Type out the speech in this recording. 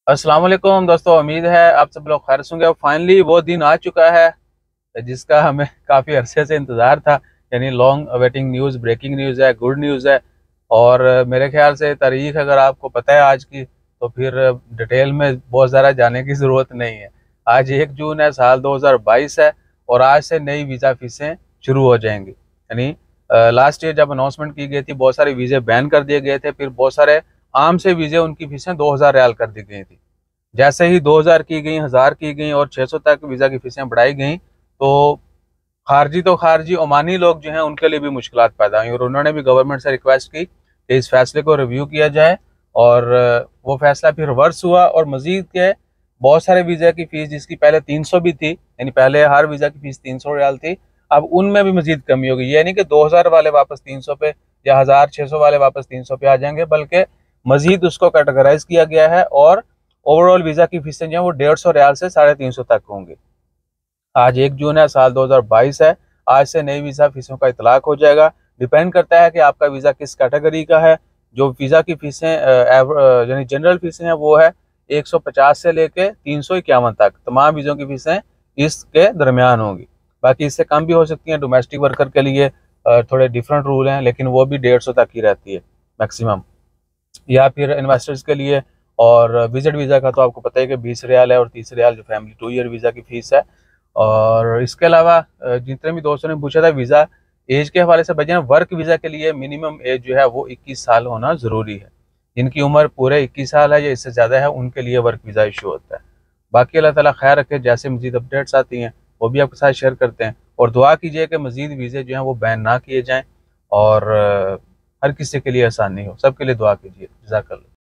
अस्सलाम वालेकुम दोस्तों, उम्मीद है आप सब लोग खैर से होंगे। फाइनली वो दिन आ चुका है जिसका हमें काफ़ी अरसे से इंतज़ार था। यानी long awaiting news, breaking news है, गुड न्यूज़ है। और मेरे ख्याल से तारीख अगर आपको पता है आज की, तो फिर डिटेल में बहुत ज़्यादा जाने की ज़रूरत नहीं है। आज 1 जून है, साल 2022 है। और आज से नई वीज़ा फ़ीसें शुरू हो जाएंगी। यानी लास्ट ईयर जब अनाउंसमेंट की गई थी, बहुत सारे वीज़े बैन कर दिए गए थे। फिर बहुत सारे आम से वीज़े, उनकी फ़ीसें 2000 रियाल कर दी गई थी। जैसे ही 2000 की गई, 1000 की गई और 600 तक वीज़ा की फीसें बढ़ाई गई, तो खारजी तो खारजी, ओमानी लोग जो हैं उनके लिए भी मुश्किलात पैदा हुई। और उन्होंने भी गवर्नमेंट से रिक्वेस्ट की कि इस फैसले को रिव्यू किया जाए। और वो फैसला फिर रिवर्स हुआ और मजीद के बहुत सारे वीज़ा की फ़ीस, जिसकी पहले 300 भी थी, यानी पहले हर वीज़ा की फ़ीस 300 रियाल थी, अब उनमें भी मजीद कमी होगी। ये नहीं कि 2000 वाले वापस 300 पे या 1600 वाले वापस 300 पे आ जाएंगे, बल्कि मजीद उसको कैटेगराइज किया गया है। और ओवरऑल वीज़ा की फीसें जो है वो 150 रियाल से 350 तक होंगी। आज 1 जून है, साल 2022 है। आज से नई वीज़ा फीसों का इतलाक हो जाएगा। डिपेंड करता है कि आपका वीज़ा किस कैटेगरी का है। जो वीज़ा की फीसें यानी जनरल फीसें हैं, वो है 150 से लेके 351 तक। तमाम वीज़ों की फीसें इसके दरमियान होंगी। बाकी इससे कम भी हो सकती हैं। डोमेस्टिक वर्कर के लिए थोड़े डिफरेंट रूल हैं, लेकिन वो भी 150 तक ही रहती है मैक्सिमम। या फिर इन्वेस्टर्स के लिए और विजिट वीज़ा का तो आपको पता है कि 20 रियाल है, और 30 रियाल जो फैमिली 2 ईयर वीज़ा की फ़ीस है। और इसके अलावा जितने भी दोस्तों ने पूछा था वीज़ा एज के हवाले से, बजाय वर्क वीज़ा के लिए मिनिमम एज जो है वो 21 साल होना ज़रूरी है। जिनकी उम्र पूरे 21 साल है या इससे ज़्यादा है, उनके लिए वर्क वीज़ा इशू होता है। बाकी अल्लाह ताला खैर रखे। जैसे मज़ीद अपडेट्स आती हैं वो भी आपके साथ शेयर करते हैं। और दुआ कीजिए कि मज़ीद वीज़े जो हैं वो बैन ना किए जाएँ, और हर किसी के लिए आसानी हो। सबके लिए दुआ कीजिए। जज़ाकल्लाह।